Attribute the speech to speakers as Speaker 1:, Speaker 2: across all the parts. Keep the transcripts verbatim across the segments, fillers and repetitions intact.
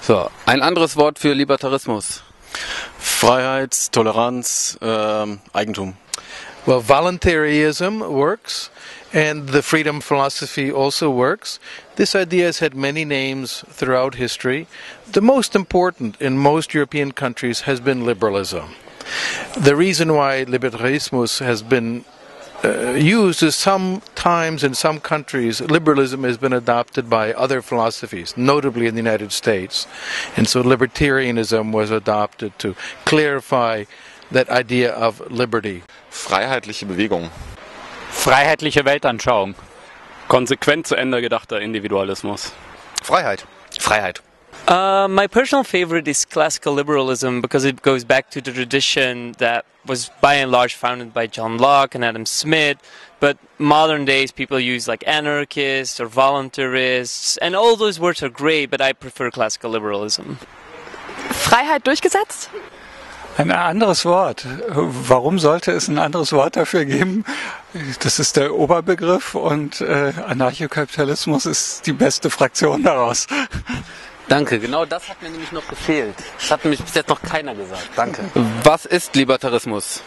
Speaker 1: So, ein anderes Wort für Libertarismus.
Speaker 2: Freiheit, Toleranz, ähm, Eigentum.
Speaker 3: Well, voluntarism works, and the freedom philosophy also works. This idea has had many names throughout history. The most important in most European countries has been liberalism. The reason why libertarismus has been uh, used is sometimes in some countries liberalism has been adopted by other philosophies, notably in the United States. And so libertarianism was adopted to clarify that idea of liberty.
Speaker 4: Freiheitliche Bewegung.
Speaker 5: Freiheitliche Weltanschauung.
Speaker 2: Konsequent zu Ende gedachter Individualismus.
Speaker 6: Freiheit. Freiheit.
Speaker 7: Uh, my personal favorite is classical liberalism because it goes back to the tradition that was by and large founded by John Locke and Adam Smith, but modern days people use like anarchists or voluntarists, and all those words are great, but I prefer classical liberalism.
Speaker 8: Freiheit durchgesetzt?
Speaker 5: Ein anderes Wort. Warum sollte es ein anderes Wort dafür geben? Das ist der Oberbegriff und äh, Anarchokapitalismus ist die beste Fraktion daraus.
Speaker 1: Danke, genau das hat mir nämlich noch gefehlt. Das hat nämlich bis jetzt noch keiner gesagt. Danke. Was ist Libertarismus?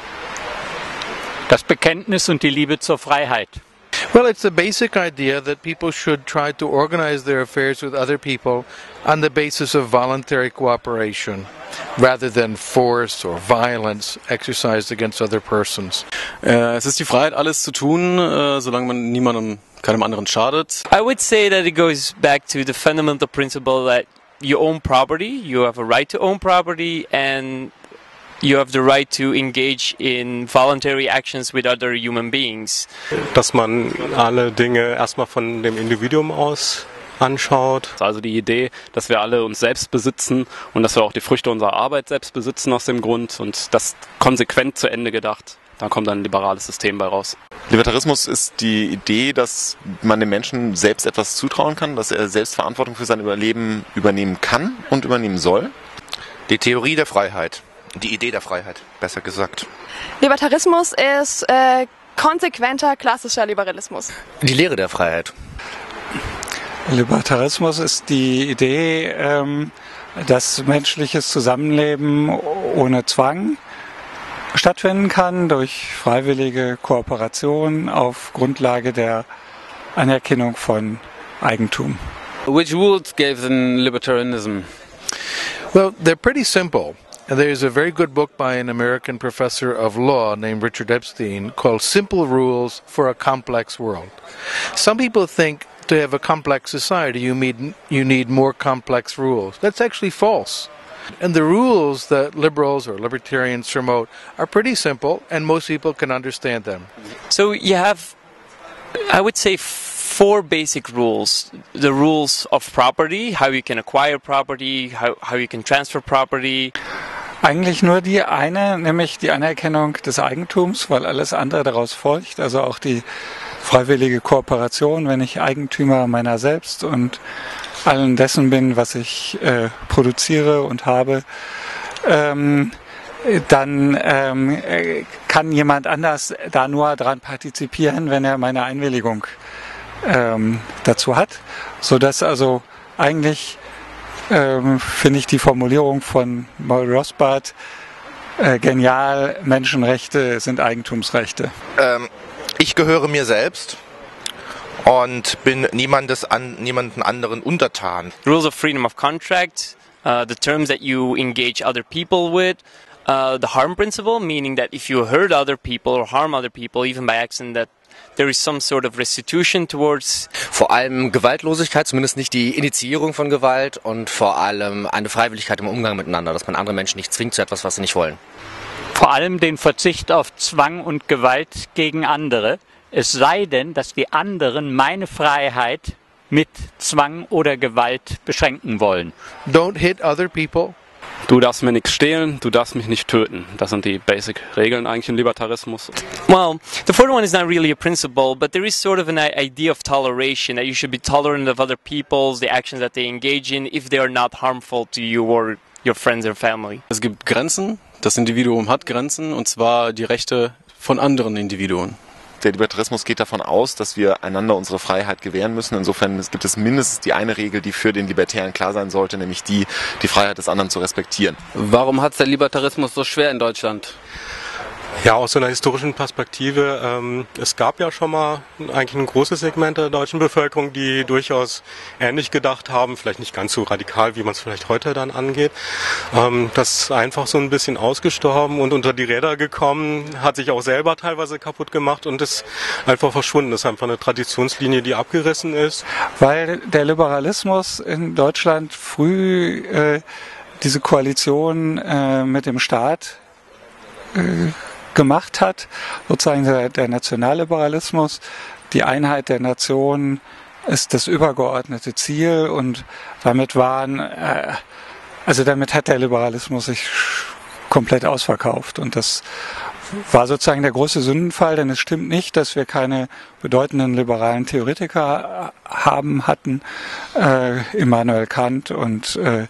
Speaker 5: Das Bekenntnis und die Liebe zur Freiheit.
Speaker 3: Well, it's the basic idea that people should try to organize their affairs with other people on the basis of voluntary cooperation, rather than force or violence exercised against other persons.
Speaker 2: Äh, es ist die Freiheit, alles zu tun, äh, solange man niemandem, keinem anderen schadet.
Speaker 7: I would say that it goes back to the fundamental principle that you own property, you have a right to own property, and you have the right to engage in voluntary actions with other human beings.
Speaker 9: Dass man alle Dinge erstmal von dem Individuum aus anschaut.
Speaker 2: Also die Idee, dass wir alle uns selbst besitzen und dass wir auch die Früchte unserer Arbeit selbst besitzen aus dem Grund und das konsequent zu Ende gedacht. Dann kommt ein liberales System bei raus.
Speaker 4: Libertarismus ist die Idee, dass man dem Menschen selbst etwas zutrauen kann, dass er selbst Verantwortung für sein Überleben übernehmen kann und übernehmen soll.
Speaker 6: Die Theorie der Freiheit. Die Idee der Freiheit, besser gesagt.
Speaker 8: Libertarismus ist äh, konsequenter klassischer Liberalismus.
Speaker 6: Die Lehre der Freiheit.
Speaker 5: Libertarismus ist die Idee, ähm, dass menschliches Zusammenleben ohne Zwang stattfinden kann, durch freiwillige Kooperation auf Grundlage der Anerkennung von Eigentum.
Speaker 1: Which rules gave them libertarianism?
Speaker 3: Well, they're pretty simple. There's a very good book by an American professor of law named Richard Epstein called Simple Rules for a Complex World. Some people think to have a complex society you need, you need more complex rules. That's actually false. And the rules that liberals or libertarians promote are pretty simple and most people can understand them.
Speaker 7: So you have, I would say, four basic rules. The rules of property, how you can acquire property, how, how you can transfer property.
Speaker 5: Eigentlich nur die eine, nämlich die Anerkennung des Eigentums, weil alles andere daraus folgt. Also auch die freiwillige Kooperation, wenn ich Eigentümer meiner selbst und allen dessen bin, was ich äh, produziere und habe, ähm, dann ähm, kann jemand anders da nur dran partizipieren, wenn er meine Einwilligung ähm, dazu hat, sodass also eigentlich ähm, finde ich die Formulierung von Murray Rothbard äh, genial, Menschenrechte sind Eigentumsrechte.
Speaker 6: Ähm, ich gehöre mir selbst und bin niemandes an, niemanden anderen untertan.
Speaker 7: Rules of freedom of contract, uh, the terms that you engage other people with, uh, the harm principle, meaning that if you hurt other people or harm other people, even by accident, that there is some sort of restitution towards.
Speaker 10: Vor allem Gewaltlosigkeit, zumindest nicht die Initiierung von Gewalt und vor allem eine Freiwilligkeit im Umgang miteinander, dass man andere Menschen nicht zwingt zu etwas, was sie nicht wollen.
Speaker 5: Vor allem den Verzicht auf Zwang und Gewalt gegen andere, es sei denn, dass die anderen meine Freiheit mit Zwang oder Gewalt beschränken wollen.
Speaker 3: Don't hit other people.
Speaker 2: Du darfst mir nichts stehlen, du darfst mich nicht töten. Das sind die Basic-Regeln eigentlich im Libertarismus.
Speaker 7: Well, the fourth one is not really a principle, but there is sort of an idea of toleration, that you should be tolerant of other people, the actions that they engage in, if they are not harmful to you or your friends or family.
Speaker 2: Es gibt Grenzen, das Individuum hat Grenzen, und zwar die Rechte von anderen Individuen.
Speaker 4: der Libertarismus geht davon aus, dass wir einander unsere Freiheit gewähren müssen. Insofern gibt es mindestens die eine Regel, die für den Libertären klar sein sollte, nämlich die, die Freiheit des anderen zu respektieren.
Speaker 1: Warum hat es der Libertarismus so schwer in Deutschland?
Speaker 9: Ja, aus so einer historischen Perspektive, ähm, es gab ja schon mal eigentlich ein großes Segment der deutschen Bevölkerung, die durchaus ähnlich gedacht haben, vielleicht nicht ganz so radikal, wie man es vielleicht heute dann angeht. Ähm, das ist einfach so ein bisschen ausgestorben und unter die Räder gekommen, hat sich auch selber teilweise kaputt gemacht und ist einfach verschwunden. Das ist einfach eine Traditionslinie, die abgerissen ist.
Speaker 5: Weil der Liberalismus in Deutschland früh äh, diese Koalition äh, mit dem Staat äh, gemacht hat, sozusagen der, der Nationalliberalismus, die Einheit der Nation ist das übergeordnete Ziel und damit waren, äh, also damit hat der Liberalismus sich komplett ausverkauft und das war sozusagen der große Sündenfall, denn es stimmt nicht, dass wir keine bedeutenden liberalen Theoretiker haben, hatten, äh, Immanuel Kant und äh,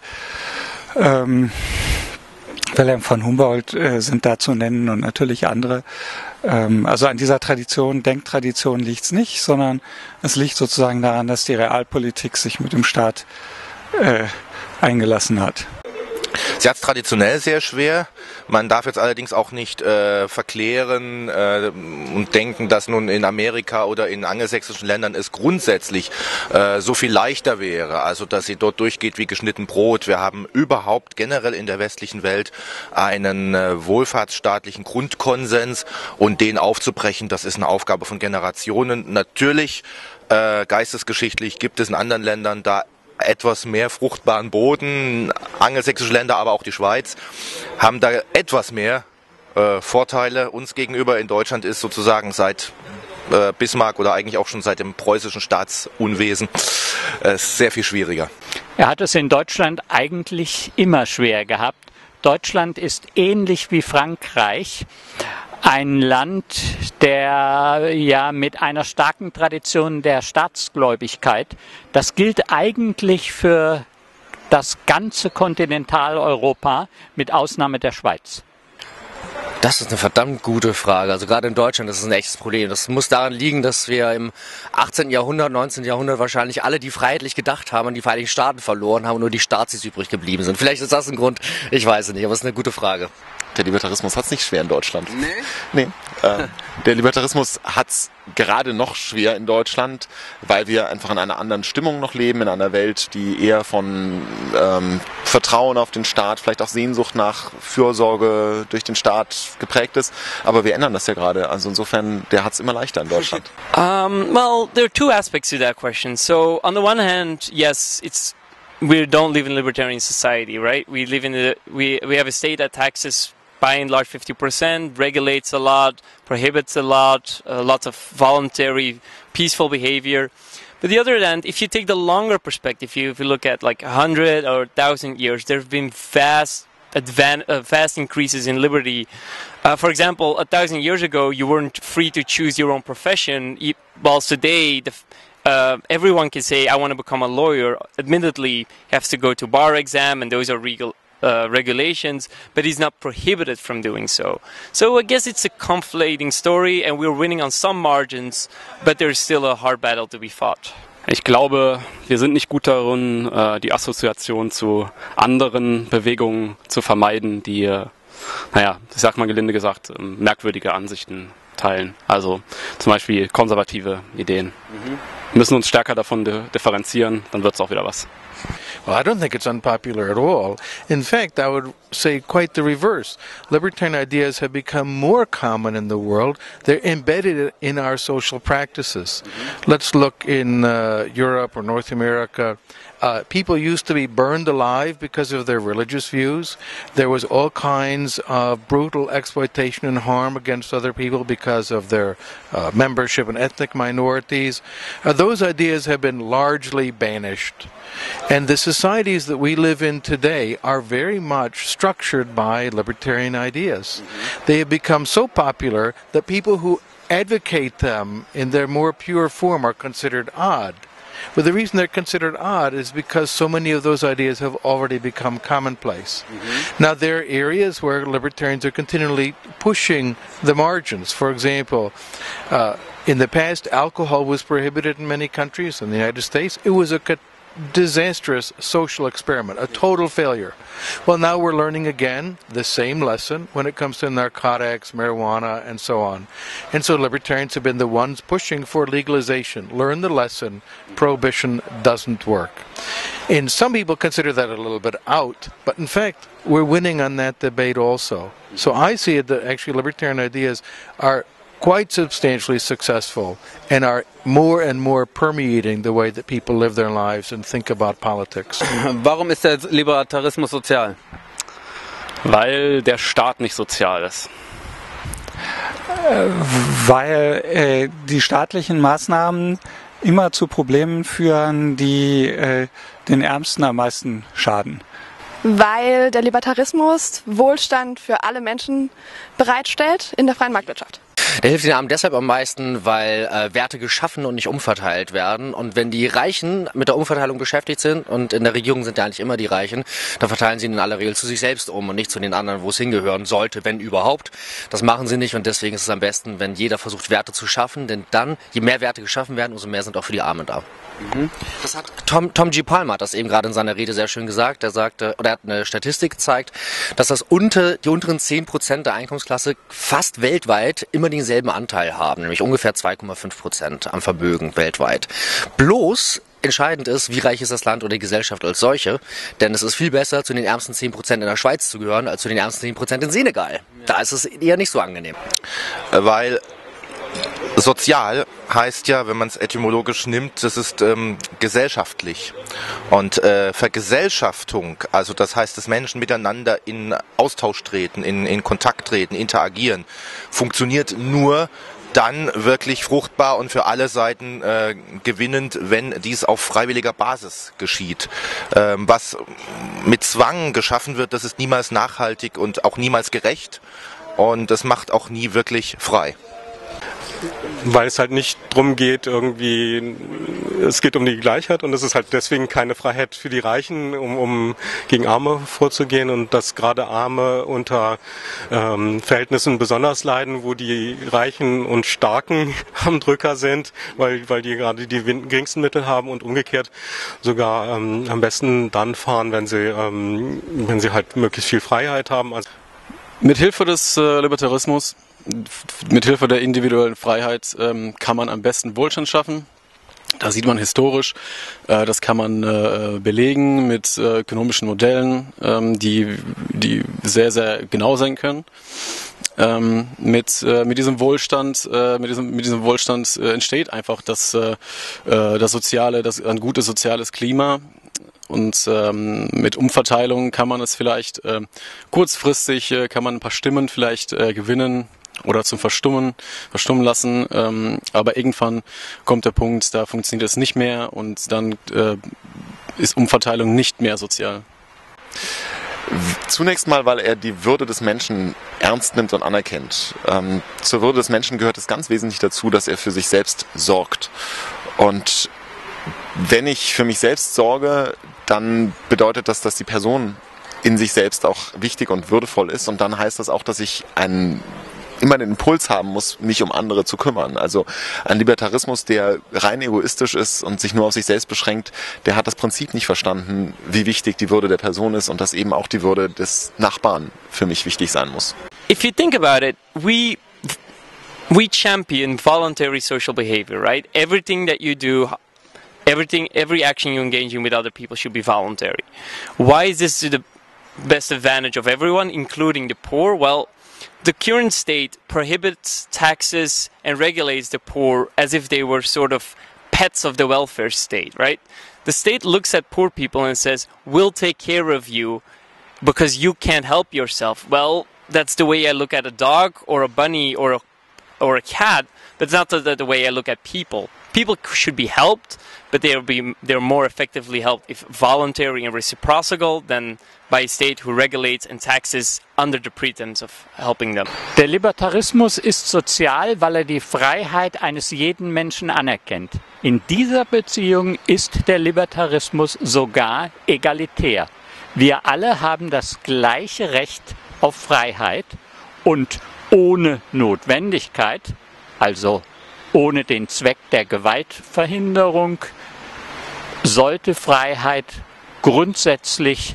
Speaker 5: ähm, Wilhelm von Humboldt äh, sind da zu nennen und natürlich andere. Ähm, also an dieser Tradition, Denktradition liegt es nicht, sondern es liegt sozusagen daran, dass die Realpolitik sich mit dem Staat äh, eingelassen hat.
Speaker 6: Sie hat es traditionell sehr schwer. Man darf jetzt allerdings auch nicht äh, verklären äh, und denken, dass nun in Amerika oder in angelsächsischen Ländern es grundsätzlich äh, so viel leichter wäre. Also dass sie dort durchgeht wie geschnitten Brot. Wir haben überhaupt generell in der westlichen Welt einen äh, wohlfahrtsstaatlichen Grundkonsens und den aufzubrechen, das ist eine Aufgabe von Generationen. Natürlich, äh, geistesgeschichtlich gibt es in anderen Ländern da etwas mehr fruchtbaren Boden. Angelsächsische Länder, aber auch die Schweiz, haben da etwas mehr äh, Vorteile. Uns gegenüber in Deutschland ist sozusagen seit äh, Bismarck oder eigentlich auch schon seit dem preußischen Staatsunwesen äh, sehr viel schwieriger.
Speaker 11: Er hat es in Deutschland eigentlich immer schwer gehabt. Deutschland ist ähnlich wie Frankreich ein Land, der ja mit einer starken Tradition der Staatsgläubigkeit, das gilt eigentlich für das ganze Kontinentaleuropa mit Ausnahme der Schweiz.
Speaker 10: Das ist eine verdammt gute Frage. Also gerade in Deutschland ist es ein echtes Problem. Das muss daran liegen, dass wir im achtzehnten Jahrhundert, neunzehnten Jahrhundert wahrscheinlich alle, die freiheitlich gedacht haben, an die Vereinigten Staaten verloren haben und nur die Staatssis übrig geblieben sind. Vielleicht ist das ein Grund, ich weiß es nicht, aber es ist eine gute Frage.
Speaker 4: Der Libertarismus hat es nicht schwer in Deutschland.
Speaker 1: Nee?
Speaker 4: Nee. Äh, der Libertarismus hat es gerade noch schwer in Deutschland, weil wir einfach in einer anderen Stimmung noch leben, in einer Welt, die eher von ähm, Vertrauen auf den Staat, vielleicht auch Sehnsucht nach Fürsorge durch den Staat geprägt ist. Aber wir ändern das ja gerade. Also insofern, der hat es immer leichter in Deutschland.
Speaker 7: Um, well, there are two aspects to that question. So on the one hand, yes, it's we don't live in a libertarian society, right? We live in a we we have a state that taxes by and large fifty percent, regulates a lot, prohibits a lot, uh, lots of voluntary, peaceful behavior. But the other hand, if you take the longer perspective, if you look at like a hundred or a thousand years, there have been vast, advan uh, vast increases in liberty. Uh, for example, a thousand years ago, you weren't free to choose your own profession, whilst today, the Uh, everyone can say, I want to become a lawyer. Admittedly, he has to go to bar exam, and those are regal, uh, regulations, but he's not prohibited from doing so. So I guess it's a conflating story, and we're winning on some margins, but there's still a hard battle to be fought.
Speaker 2: Ich glaube, wir sind nicht gut darin, die Assoziation zu anderen Bewegungen zu vermeiden, die, naja, ich sag mal gelinde gesagt, merkwürdige Ansichten teilen. Also zum Beispiel konservative Ideen. Mhm. Wir müssen uns stärker davon differenzieren, dann wird es auch wieder was.
Speaker 3: Well, I don't think it's unpopular at all. In fact, I would say quite the reverse. Libertarian ideas have become more common in the world. They're embedded in our social practices. Mm-hmm. Let's look in uh, Europe or North America. Uh, people used to be burned alive because of their religious views. There was all kinds of brutal exploitation and harm against other people because of their uh, membership in ethnic minorities. Uh, those ideas have been largely banished. And the societies that we live in today are very much structured by libertarian ideas. Mm-hmm. They have become so popular that people who advocate them in their more pure form are considered odd. But the reason they're considered odd is because so many of those ideas have already become commonplace. Mm-hmm. Now, there are areas where libertarians are continually pushing the margins. For example, uh, in the past, alcohol was prohibited in many countries. In the United States, it was a cat- disastrous social experiment, a total failure. Well, now we're learning again the same lesson when it comes to narcotics, marijuana, and so on. And so libertarians have been the ones pushing for legalization. Learn the lesson. Prohibition doesn't work. And some people consider that a little bit out, but in fact, we're winning on that debate also. So I see it that actually libertarian ideas are quite substantially successful and are more and more permeating the way that people live their lives and think about politics.
Speaker 1: Warum ist der Libertarismus sozial?
Speaker 2: Weil der Staat nicht sozial ist.
Speaker 5: Äh, weil äh, die staatlichen Maßnahmen immer zu Problemen führen, die äh, den Ärmsten am meisten schaden.
Speaker 8: Weil der Libertarismus Wohlstand für alle Menschen bereitstellt in der freien Marktwirtschaft.
Speaker 10: Der hilft den Armen deshalb am meisten, weil äh, Werte geschaffen und nicht umverteilt werden. Und wenn die Reichen mit der Umverteilung beschäftigt sind, und in der Regierung sind ja eigentlich immer die Reichen, dann verteilen sie in aller Regel zu sich selbst um und nicht zu den anderen, wo es hingehören sollte, wenn überhaupt. Das machen sie nicht und deswegen ist es am besten, wenn jeder versucht, Werte zu schaffen, denn dann, je mehr Werte geschaffen werden, umso mehr sind auch für die Armen da. Mhm. Das hat Tom, Tom G. Palmer hat das eben gerade in seiner Rede sehr schön gesagt. Er sagte, oder er hat eine Statistik gezeigt, dass das unter, die unteren zehn Prozent der Einkommensklasse fast weltweit immer denselben Anteil haben, nämlich ungefähr zwei Komma fünf Prozent am Vermögen weltweit. Bloß entscheidend ist, wie reich ist das Land oder die Gesellschaft als solche, denn es ist viel besser, zu den ärmsten zehn Prozent in der Schweiz zu gehören, als zu den ärmsten zehn Prozent in Senegal. Da ist es eher nicht so angenehm.
Speaker 6: Weil sozial heißt ja, wenn man es etymologisch nimmt, das ist ähm, gesellschaftlich. Und äh, Vergesellschaftung, also das heißt, dass Menschen miteinander in Austausch treten, in, in Kontakt treten, interagieren, funktioniert nur dann wirklich fruchtbar und für alle Seiten äh, gewinnend, wenn dies auf freiwilliger Basis geschieht. Ähm, was mit Zwang geschaffen wird, das ist niemals nachhaltig und auch niemals gerecht und das macht auch nie wirklich frei.
Speaker 9: Weil es halt nicht drum geht, irgendwie, es geht um die Gleichheit und es ist halt deswegen keine Freiheit für die Reichen, um, um gegen Arme vorzugehen und dass gerade Arme unter ähm, Verhältnissen besonders leiden, wo die Reichen und Starken am Drücker sind, weil, weil die gerade die geringsten Mittel haben und umgekehrt sogar ähm, am besten dann fahren, wenn sie, ähm, wenn sie halt möglichst viel Freiheit haben. Also
Speaker 2: Mithilfe des äh, Libertarismus, mithilfe der individuellen Freiheit ähm, kann man am besten Wohlstand schaffen. Da sieht man historisch, äh, das kann man äh, belegen mit äh, ökonomischen Modellen, ähm, die, die sehr, sehr genau sein können. Ähm, mit, äh, mit diesem Wohlstand, äh, mit diesem, mit diesem Wohlstand äh, entsteht einfach das, äh, das soziale, das, ein gutes soziales Klima. Und ähm, mit Umverteilung kann man es vielleicht äh, kurzfristig, äh, kann man ein paar Stimmen vielleicht äh, gewinnen oder zum Verstummen, verstummen lassen. Ähm, aber irgendwann kommt der Punkt, da funktioniert es nicht mehr und dann äh, ist Umverteilung nicht mehr sozial.
Speaker 4: Zunächst mal, weil er die Würde des Menschen ernst nimmt und anerkennt. Ähm, zur Würde des Menschen gehört es ganz wesentlich dazu, dass er für sich selbst sorgt. Und wenn ich für mich selbst sorge, dann bedeutet das, dass die Person in sich selbst auch wichtig und würdevoll ist. Und dann heißt das auch, dass ich einen, immer den Impuls haben muss, mich um andere zu kümmern. Also ein Libertarismus, der rein egoistisch ist und sich nur auf sich selbst beschränkt, der hat das Prinzip nicht verstanden, wie wichtig die Würde der Person ist und dass eben auch die Würde des Nachbarn für mich wichtig sein muss.
Speaker 7: If you think about it, we we champion voluntary social behavior, right? Everything that you do, everything, every action you engage in with other people should be voluntary. Why is this to the best advantage of everyone, including the poor? Well, the current state prohibits taxes and regulates the poor as if they were sort of pets of the welfare state, right? The state looks at poor people and says, we'll take care of you because you can't help yourself. Well, that's the way I look at a dog or a bunny or a, or a cat, but it's not the, the way I look at people. people should be helped, but they'll be they're more effectively helped if voluntary and reciprocal than by a state who regulates and taxes under the pretense of helping them.
Speaker 11: Der Libertarismus ist sozial, weil er die Freiheit eines jeden Menschen anerkennt. In dieser Beziehung ist der Libertarismus sogar egalitär. Wir alle haben das gleiche Recht auf Freiheit und ohne Notwendigkeit, also ohne den Zweck der Gewaltverhinderung, sollte Freiheit grundsätzlich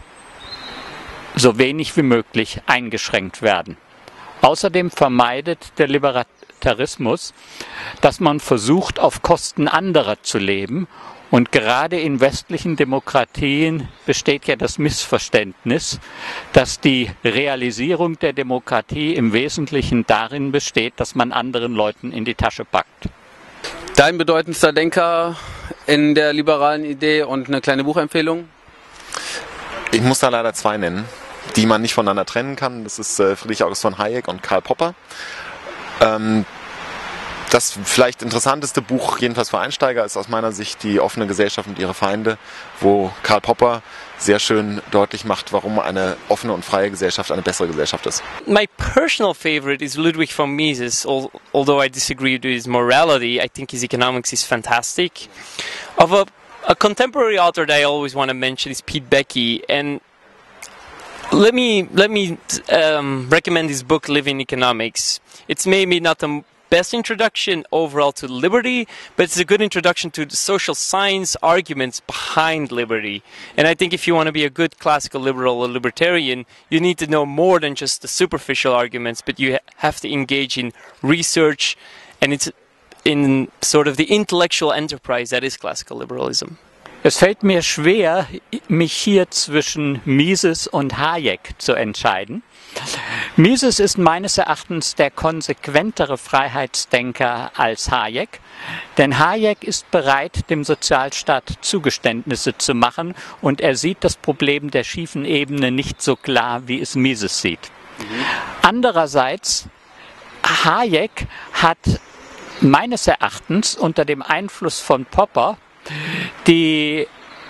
Speaker 11: so wenig wie möglich eingeschränkt werden. Außerdem vermeidet der Libertarismus, dass man versucht, auf Kosten anderer zu leben. Und gerade in westlichen Demokratien besteht ja das Missverständnis, dass die Realisierung der Demokratie im Wesentlichen darin besteht, dass man anderen Leuten in die Tasche packt.
Speaker 1: Dein bedeutendster Denker in der liberalen Idee und eine kleine Buchempfehlung?
Speaker 4: Ich muss da leider zwei nennen, die man nicht voneinander trennen kann. Das ist äh, Friedrich August von Hayek und Karl Popper. Ähm, Das vielleicht interessanteste Buch, jedenfalls für Einsteiger, ist aus meiner Sicht Die offene Gesellschaft und ihre Feinde, wo Karl Popper sehr schön deutlich macht, warum eine offene und freie Gesellschaft eine bessere Gesellschaft ist.
Speaker 7: My personal favorite is Ludwig von Mises, although I disagree with his morality. I think his economics is fantastic. Of a, a contemporary author that I always want to mention is Pete Becky, and let me let me um, recommend his book Living Economics. It's maybe not the best introduction overall to liberty, but it's a good introduction to the social science arguments behind liberty. And I think if you want to be a good classical liberal or libertarian, you need to know more than just the superficial arguments, but you have to engage in research, and it's in sort of the intellectual enterprise that is classical liberalism.
Speaker 11: Es fällt mir schwer, mich hier zwischen Mises und Hayek zu entscheiden. Mises ist meines Erachtens der konsequentere Freiheitsdenker als Hayek, denn Hayek ist bereit, dem Sozialstaat Zugeständnisse zu machen, und er sieht das Problem der schiefen Ebene nicht so klar, wie es Mises sieht. Mhm. Andererseits, Hayek hat meines Erachtens unter dem Einfluss von Popper die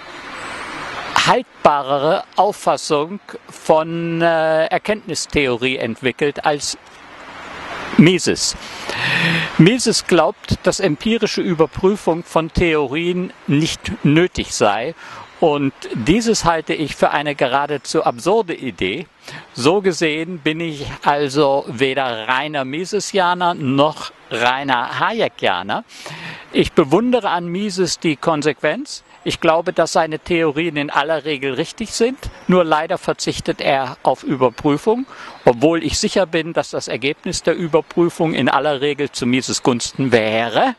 Speaker 11: haltbarere Auffassung von äh, Erkenntnistheorie entwickelt als Mises. Mises glaubt, dass empirische Überprüfung von Theorien nicht nötig sei, und dieses halte ich für eine geradezu absurde Idee. So gesehen bin ich also weder reiner Misesianer noch reiner Hayekianer. Ich bewundere an Mises die Konsequenz. Ich glaube, dass seine Theorien in aller Regel richtig sind, nur leider verzichtet er auf Überprüfung, obwohl ich sicher bin, dass das Ergebnis der Überprüfung in aller Regel zu Mises Gunsten wäre.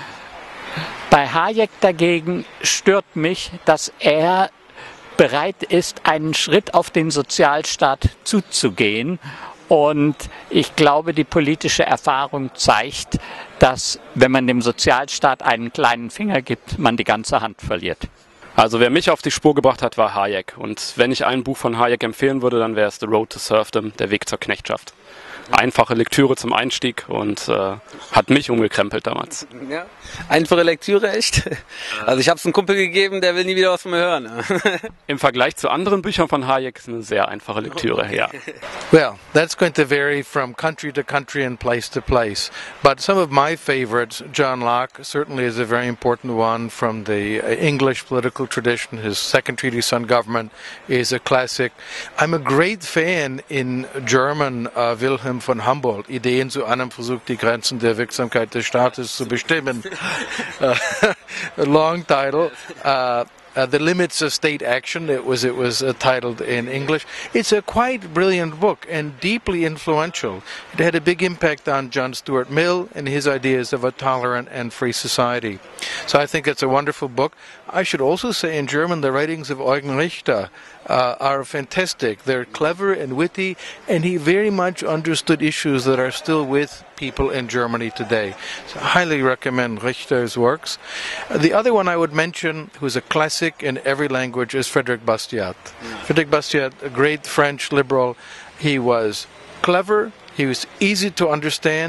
Speaker 11: Bei Hayek dagegen stört mich, dass er bereit ist, einen Schritt auf den Sozialstaat zuzugehen. Und ich glaube, die politische Erfahrung zeigt, dass, wenn man dem Sozialstaat einen kleinen Finger gibt, man die ganze Hand verliert.
Speaker 2: Also wer mich auf die Spur gebracht hat, war Hayek. Und wenn ich ein Buch von Hayek empfehlen würde, dann wäre es The Road to Serfdom, der Weg zur Knechtschaft. Einfache Lektüre zum Einstieg und äh, hat mich umgekrempelt damals.
Speaker 1: Ja, einfache Lektüre, echt? Also ich habe es einem Kumpel gegeben, der will nie wieder was von mir hören.
Speaker 2: Im Vergleich zu anderen Büchern von Hayek ist eine sehr einfache Lektüre, ja.
Speaker 3: Well, that's going to vary from country to country and place to place. But some of my favorites, John Locke certainly is a very important one from the English political tradition. His Second Treatise on Government is a classic. I'm a great fan in German of Wilhelm von Humboldt, Ideen zu einem Versuch, die Grenzen der Wirksamkeit des Staates zu bestimmen. uh, a long title. Uh, Uh, The Limits of State Action, it was it was uh, titled in English. It's a quite brilliant book and deeply influential. It had a big impact on John Stuart Mill and his ideas of a tolerant and free society. So I think it's a wonderful book. I should also say in German the writings of Eugen Richter uh, are fantastic. They're clever and witty, and he very much understood issues that are still with people in Germany today. So I highly recommend Richter's works. Uh, the other one I would mention, who's a classic in every language, is Frédéric Bastiat. Mm. Frédéric Bastiat, a great French liberal. He was clever, he was easy to understand,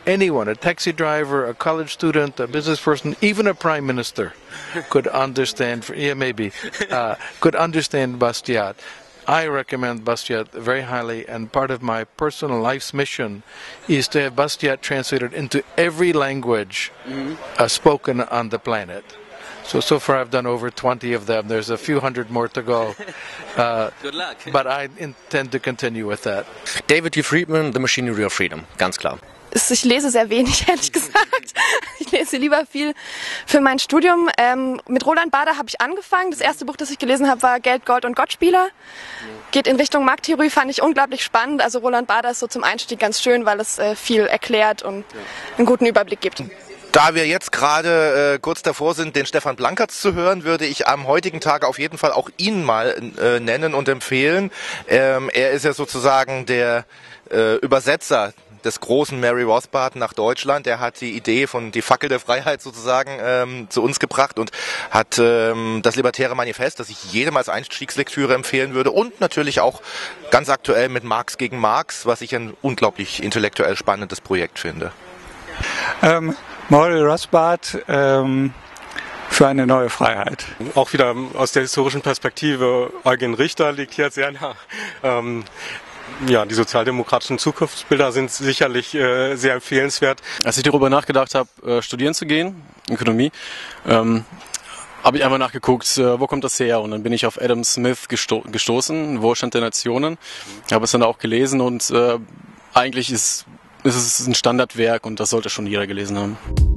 Speaker 3: anyone, a taxi driver, a college student, a business person, even a prime minister could understand, yeah, maybe, uh, could understand Bastiat. I recommend Bastiat very highly, and part of my personal life's mission is to have Bastiat translated into every language mm-hmm. uh, spoken on the planet. So, so far I've done over twenty of them. There's a few hundred more to go. Uh,
Speaker 1: Good luck.
Speaker 3: But I intend to continue with that.
Speaker 10: David G. Friedman, The Machinery of Freedom, ganz klar.
Speaker 8: Ich lese sehr wenig, ehrlich gesagt. Ich lese lieber viel für mein Studium. Ähm, mit Roland Bader habe ich angefangen. Das erste Buch, das ich gelesen habe, war Geld, Gold und Gottspieler. Geht in Richtung Markttheorie, fand ich unglaublich spannend. Also Roland Bader ist so zum Einstieg ganz schön, weil es äh, viel erklärt und einen guten Überblick gibt.
Speaker 6: Da wir jetzt gerade äh, kurz davor sind, den Stefan Blankertz zu hören, würde ich am heutigen Tag auf jeden Fall auch ihn mal äh, nennen und empfehlen. Ähm, er ist ja sozusagen der äh, Übersetzer des großen Murray Rothbard nach Deutschland. Er hat die Idee von die Fackel der Freiheit sozusagen ähm, zu uns gebracht und hat ähm, das Libertäre Manifest, das ich jedem als Einstiegslektüre empfehlen würde, und natürlich auch ganz aktuell mit Marx gegen Marx, was ich ein unglaublich intellektuell spannendes Projekt finde.
Speaker 5: Ähm, Murray Rothbard ähm, für eine neue Freiheit.
Speaker 9: Auch wieder aus der historischen Perspektive, Eugen Richter liegt hier sehr nah. Ähm, Ja, die sozialdemokratischen Zukunftsbilder sind sicherlich äh, sehr empfehlenswert.
Speaker 2: Als ich darüber nachgedacht habe, äh, studieren zu gehen, Ökonomie, ähm, habe ich einmal nachgeguckt, äh, wo kommt das her? Und dann bin ich auf Adam Smith gesto gestoßen, Wohlstand der Nationen. Habe es dann auch gelesen und äh, eigentlich ist, ist es ein Standardwerk und das sollte schon jeder gelesen haben.